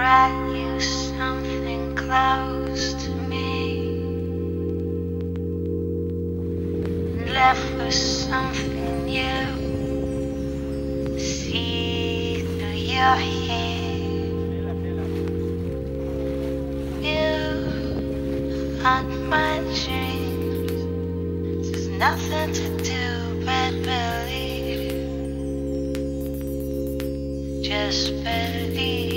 brought you something close to me, and left with something new. See through your hair, you haunt my dreams. There's nothing to do but believe. Just believe.